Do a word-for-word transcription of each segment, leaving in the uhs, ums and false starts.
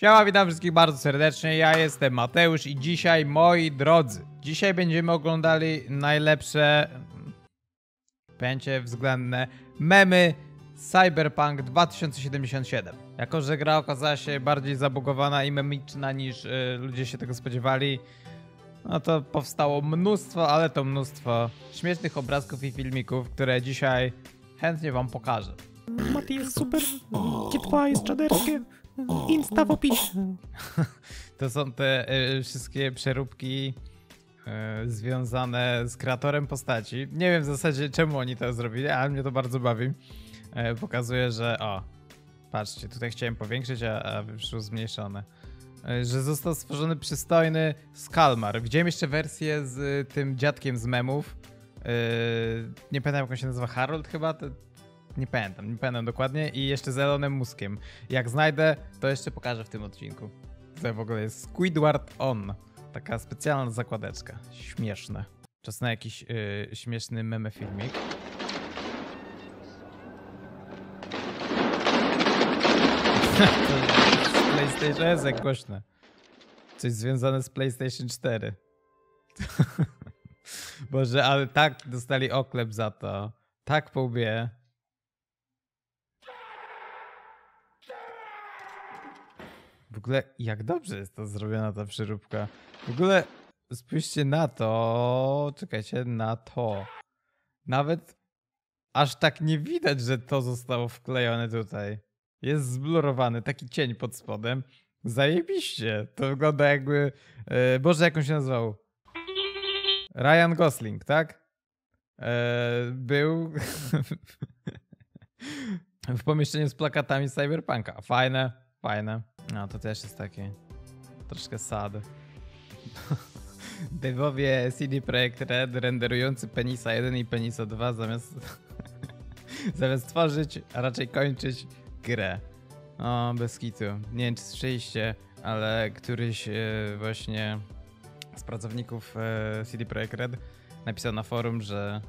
Siema, witam wszystkich bardzo serdecznie, ja jestem Mateusz i dzisiaj, moi drodzy, dzisiaj będziemy oglądali najlepsze, pojęcie względne, memy Cyberpunk dwa tysiące siedemdziesiąt siedem. Jako że gra okazała się bardziej zabugowana i memiczna niż y, ludzie się tego spodziewali, no to powstało mnóstwo, ale to mnóstwo śmiesznych obrazków i filmików, które dzisiaj chętnie wam pokażę. Mati jest super, Kitwa jest czaderskie, Insta w opisie. To są te y, wszystkie przeróbki y, związane z kreatorem postaci. Nie wiem w zasadzie czemu oni to zrobili, ale mnie to bardzo bawi. Y, pokazuje, że o, patrzcie, tutaj chciałem powiększyć, a, a wyszło zmniejszone. Y, że został stworzony przystojny Skalmar. Widziałem jeszcze wersję z y, tym dziadkiem z memów. Y, nie pamiętam jak on się nazywa, Harold chyba? To, Nie pamiętam, nie pamiętam dokładnie i jeszcze z Elonem Muskiem. Jak znajdę, to jeszcze pokażę w tym odcinku. To w ogóle jest Squidward On. Taka specjalna zakładeczka. Śmieszne. Czas na jakiś yy, śmieszny meme filmik. To z PlayStation jest jak głośne. Coś związane z PlayStation cztery. Boże, ale tak dostali oklep za to. Tak po łbie. W ogóle jak dobrze jest to zrobiona ta przeróbka. W ogóle spójrzcie na to. Czekajcie, na to. Nawet aż tak nie widać, że to zostało wklejone tutaj. Jest zblurowany, taki cień pod spodem. Zajebiście. To wygląda jakby... Yy, Boże, jak on się nazywał? Ryan Gosling, tak? Yy, był w pomieszczeniu z plakatami Cyberpunka. Fajne, fajne. No to też jest takie troszkę sad. Devowie C D Projekt Red renderujący Penisa jeden i Penisa dwa zamiast zamiast tworzyć, a raczej kończyć grę. O, bez kitu. Nie wiem czy słyszeliście, ale któryś e, właśnie z pracowników e, C D Projekt Red napisał na forum, że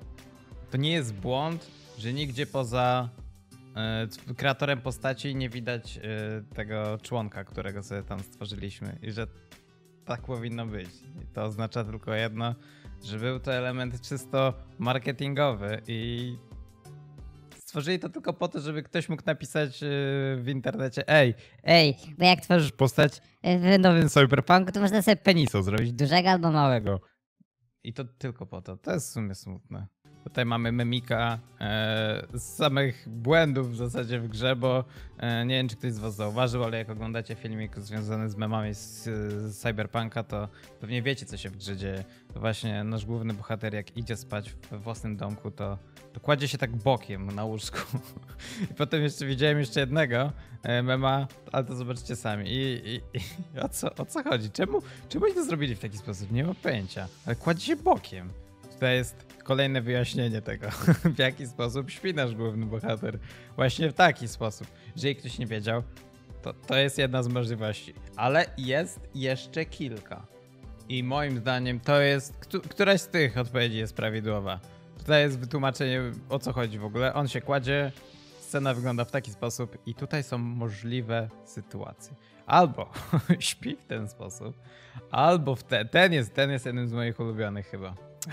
to nie jest błąd, że nigdzie poza kreatorem postaci nie widać y, tego członka, którego sobie tam stworzyliśmy i że tak powinno być. I to oznacza tylko jedno, że był to element czysto marketingowy i stworzyli to tylko po to, żeby ktoś mógł napisać y, w internecie: ej, ej, bo jak tworzysz postać w nowym Cyberpunku, to można sobie penisa zrobić, dużego albo małego. I to tylko po to. To jest w sumie smutne. Tutaj mamy memika e, z samych błędów w zasadzie w grze, bo e, nie wiem czy ktoś z was zauważył, ale jak oglądacie filmik związany z memami z, z Cyberpunka, to pewnie wiecie co się w grze dzieje. To właśnie nasz główny bohater jak idzie spać we własnym domku, to, to kładzie się tak bokiem na łóżku. I potem jeszcze widziałem jeszcze jednego e, mema, ale to zobaczycie sami. I, i, i o, co, o co chodzi? Czemu, czemu oni to zrobili w taki sposób? Nie mam pojęcia. Ale kładzie się bokiem. To jest kolejne wyjaśnienie tego, w jaki sposób śpi nasz główny bohater. Właśnie w taki sposób. Jeżeli ktoś nie wiedział, to, to jest jedna z możliwości. Ale jest jeszcze kilka. I moim zdaniem to jest, któraś z tych odpowiedzi jest prawidłowa. Tutaj jest wytłumaczenie, o co chodzi w ogóle. On się kładzie, scena wygląda w taki sposób i tutaj są możliwe sytuacje. Albo śpi w ten sposób, albo w ten, ten jest, ten jest jednym z moich ulubionych chyba.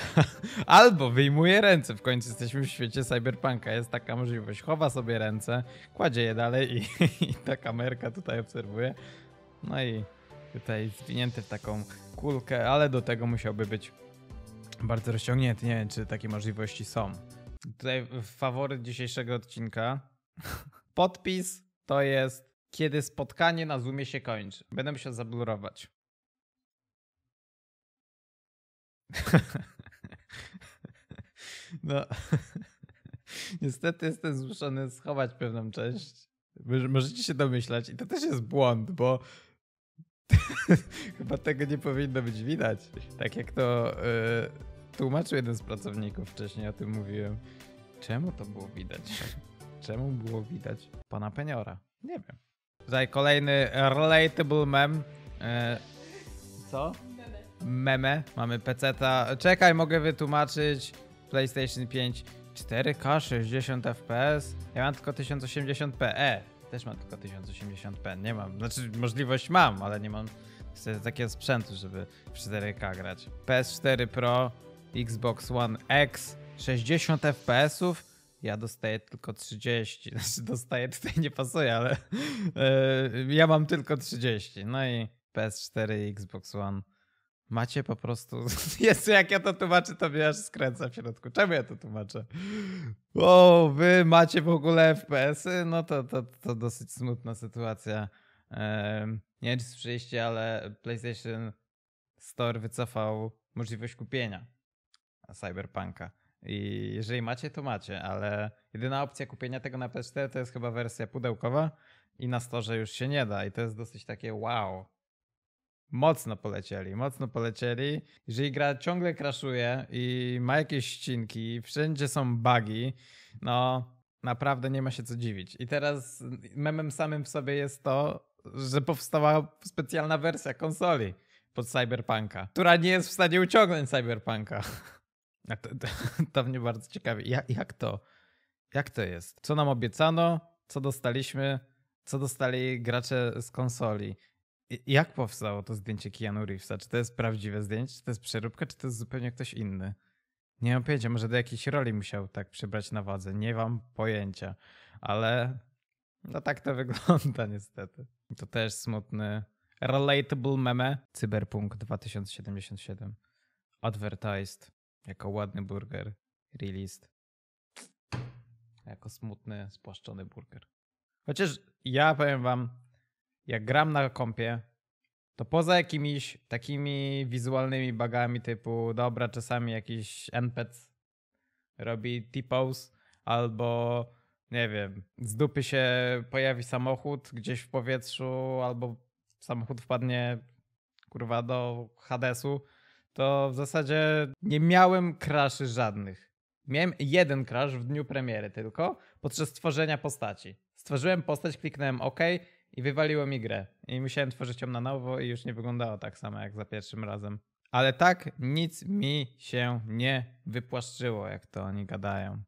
Albo wyjmuje ręce, w końcu jesteśmy w świecie Cyberpunka, jest taka możliwość, chowa sobie ręce, kładzie je dalej i, i ta kamerka tutaj obserwuje. No i tutaj zwinięty w taką kulkę, ale do tego musiałby być bardzo rozciągnięty, nie wiem czy takie możliwości są. Tutaj faworyt dzisiejszego odcinka, podpis to jest kiedy spotkanie na Zoomie się kończy. Będę musiał zablurować. No, niestety jestem zmuszony schować pewną część. Możecie się domyślać i to też jest błąd, bo chyba tego nie powinno być widać. Tak jak to yy, tłumaczył jeden z pracowników, wcześniej o tym mówiłem. Czemu to było widać? Czemu było widać pana Peniora? Nie wiem. Tutaj kolejny relatable mem. Yy, co? Meme. Mamy peceta. Czekaj, mogę wytłumaczyć. PlayStation pięć cztery K sześćdziesiąt F P S. Ja mam tylko tysiąc osiemdziesiąt p. E, też mam tylko tysiąc osiemdziesiąt p. Nie mam, znaczy możliwość mam, ale nie mam takiego sprzętu, żeby w cztery K grać. P S cztery Pro, Xbox One X, sześćdziesiąt F P S ów. Ja dostaję tylko trzydzieści. Znaczy dostaję, tutaj nie pasuje, ale yy, ja mam tylko trzydzieści. No i P S cztery i Xbox One. Macie po prostu... Jezu, jak ja to tłumaczę, to mnie aż skręca w środku. Czemu ja to tłumaczę? O, wy macie w ogóle F P S y? No to, to, to dosyć smutna sytuacja. Um, nie wiem, czy słyszeliście, ale PlayStation Store wycofał możliwość kupienia Cyberpunka. I jeżeli macie, to macie, ale jedyna opcja kupienia tego na P S cztery to jest chyba wersja pudełkowa i na storze już się nie da. I to jest dosyć takie wow. Mocno polecieli, mocno polecieli. Jeżeli gra ciągle crashuje i ma jakieś ścinki, wszędzie są bugi, no naprawdę nie ma się co dziwić. I teraz memem samym w sobie jest to, że powstała specjalna wersja konsoli pod Cyberpunka, która nie jest w stanie uciągnąć Cyberpunka. To, to, to mnie bardzo ciekawi. Jak, jak to? Jak to jest? Co nam obiecano? Co dostaliśmy? Co dostali gracze z konsoli? Jak powstało to zdjęcie Keanu Reevesa? Czy to jest prawdziwe zdjęcie? Czy to jest przeróbka? Czy to jest zupełnie ktoś inny? Nie mam pojęcia. Może do jakiejś roli musiał tak przybrać na wadze. Nie mam pojęcia. Ale no tak to wygląda niestety. To też smutny relatable meme. Cyberpunk dwa tysiące siedemdziesiąt siedem. Advertised jako ładny burger. Released jako smutny, spłaszczony burger. Chociaż ja powiem wam, jak gram na kompie, to poza jakimiś takimi wizualnymi bugami typu dobra, czasami jakiś N P C robi T-pose albo nie wiem, z dupy się pojawi samochód gdzieś w powietrzu albo samochód wpadnie kurwa do Hadesu, to w zasadzie nie miałem crashy żadnych. Miałem jeden crash w dniu premiery tylko podczas tworzenia postaci. Stworzyłem postać, kliknąłem OK i wywaliło mi grę. I musiałem tworzyć ją na nowo i już nie wyglądało tak samo jak za pierwszym razem. Ale tak nic mi się nie wypłaszczyło, jak to oni gadają.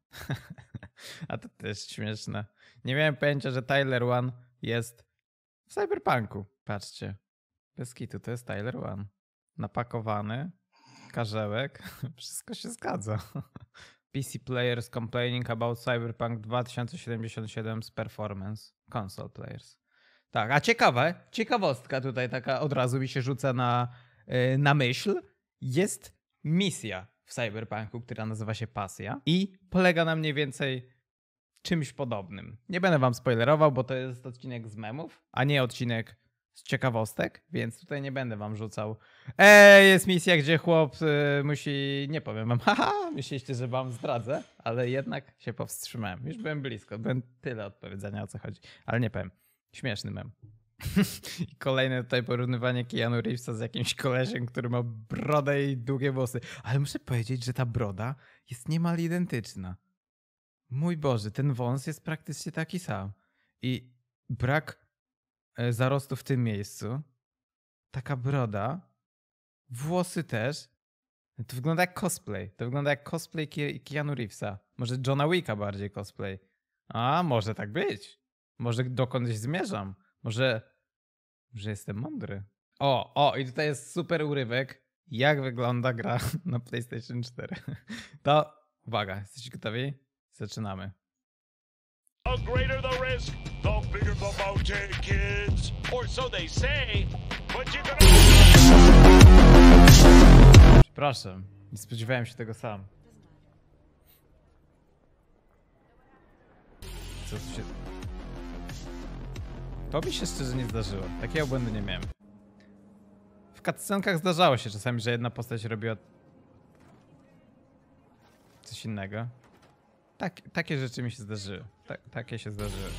A to też śmieszne. Nie miałem pojęcia, że Tyler One jest w Cyberpunku. Patrzcie. Bez kitu, to jest Tyler One. Napakowany, karzełek, wszystko się zgadza. P C players complaining about Cyberpunk dwa tysiące siedemdziesiąt siedem's performance. Console players. Tak, a ciekawe, ciekawostka tutaj taka od razu mi się rzuca na, yy, na myśl. Jest misja w Cyberpunku, która nazywa się Pasja i polega na mniej więcej czymś podobnym. Nie będę wam spoilerował, bo to jest odcinek z memów, a nie odcinek z ciekawostek, więc tutaj nie będę wam rzucał. Ej, jest misja, gdzie chłop y, musi, nie powiem wam, haha, myśleliście, że wam zdradzę, ale jednak się powstrzymałem. Już byłem blisko, byłem tyle odpowiedzenia, o co chodzi, ale nie powiem. Śmieszny mem. I kolejne tutaj porównywanie Keanu Reevesa z jakimś kolesiem, który ma brodę i długie włosy. Ale muszę powiedzieć, że ta broda jest niemal identyczna. Mój Boże, ten wąs jest praktycznie taki sam. I brak zarostu w tym miejscu. Taka broda. Włosy też. To wygląda jak cosplay. To wygląda jak cosplay Ke- Keanu Reevesa. Może Johna Wicka bardziej cosplay. A, może tak być. Może dokądś zmierzam. Może, że jestem mądry. O, o, i tutaj jest super urywek, jak wygląda gra na PlayStation cztery. To, uwaga, jesteście gotowi? Zaczynamy. The greater the risk, the bigger the mountain, kids. Or so they say, but you gotta... Przepraszam, nie spodziewałem się tego sam. Co tu się... To mi się szczerze nie zdarzyło. Takiego błędu nie miałem. W cutscenkach zdarzało się czasami, że jedna postać robiła coś innego. Tak, takie rzeczy mi się zdarzyły. Ta, takie się zdarzyły.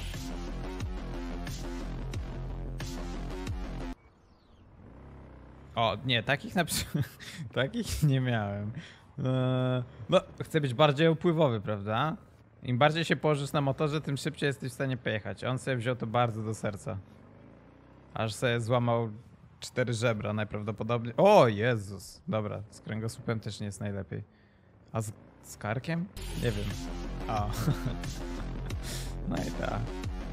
O, nie, takich na przykład... takich nie miałem. Eee, no, chcę być bardziej upływowy, prawda? Im bardziej się położysz na motorze, tym szybciej jesteś w stanie pojechać. On sobie wziął to bardzo do serca. Aż sobie złamał cztery żebra najprawdopodobniej. O Jezus! Dobra, z kręgosłupem też nie jest najlepiej. A z, z karkiem? Nie wiem. A. No i tak.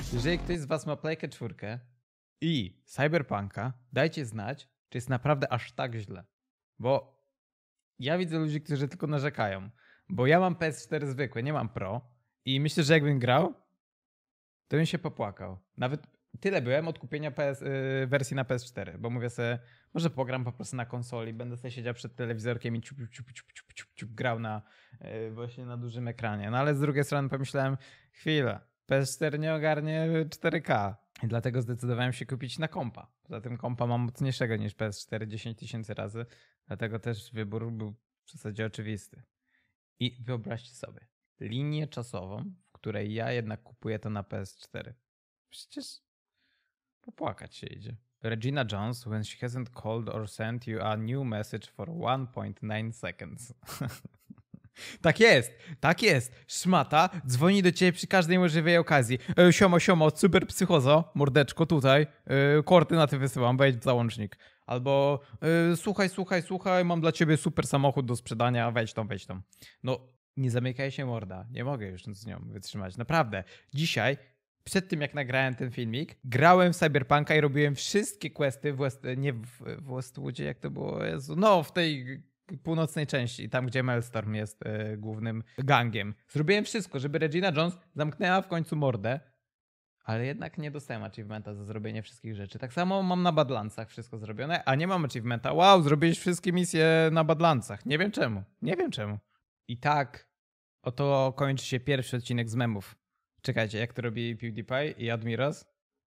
Jeżeli ktoś z was ma Playkę czwórkę i Cyberpunka, dajcie znać, czy jest naprawdę aż tak źle. Bo ja widzę ludzi, którzy tylko narzekają. Bo ja mam P S cztery zwykłe, nie mam Pro. I myślę, że jakbym grał, to bym się popłakał. Nawet tyle byłem od kupienia P S, yy, wersji na P S cztery. Bo mówię sobie, może pogram po prostu na konsoli, będę sobie siedział przed telewizorkiem i ciup, ciup, ciup, ciup, ciup, ciup, ciup, grał na, yy, właśnie na dużym ekranie. No ale z drugiej strony pomyślałem, chwilę, P S cztery nie ogarnie cztery K. I dlatego zdecydowałem się kupić na kompa. Poza tym kompa mam mocniejszego niż P S cztery dziesięć tysięcy razy. Dlatego też wybór był w zasadzie oczywisty. I wyobraźcie sobie linię czasową, w której ja jednak kupuję to na P S cztery. Przecież popłakać się idzie. Regina Jones, when she hasn't called or sent you a new message for one point nine seconds. Tak jest, tak jest. Szmata dzwoni do ciebie przy każdej możliwej okazji. E, siomo, siomo, cyberpsychozo, mordeczko tutaj, e, koordynaty wysyłam, wejdź w załącznik. Albo e, słuchaj, słuchaj, słuchaj, mam dla ciebie super samochód do sprzedania, wejdź tam, wejdź tam. No, nie zamykaj się morda, nie mogę już z nią wytrzymać. Naprawdę, dzisiaj, przed tym jak nagrałem ten filmik, grałem w Cyberpunka i robiłem wszystkie questy w West, nie w, w Westwoodzie, jak to było, Jezu, no w tej północnej części, tam gdzie Maelstrom jest y, głównym gangiem. Zrobiłem wszystko, żeby Regina Jones zamknęła w końcu mordę, ale jednak nie dostałem achievementa za zrobienie wszystkich rzeczy. Tak samo mam na Badlandsach wszystko zrobione, a nie mam achievementa. Wow, zrobiłeś wszystkie misje na Badlandsach. Nie wiem czemu. Nie wiem czemu. I tak oto kończy się pierwszy odcinek z memów. Czekajcie, jak to robi PewDiePie i Admiros?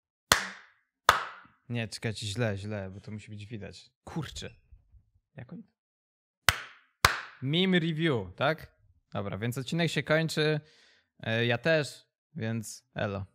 Nie, czekajcie, źle, źle, bo to musi być widać. Kurczę. Jak oni? Meme review, tak? Dobra, więc odcinek się kończy. Ja też, więc elo.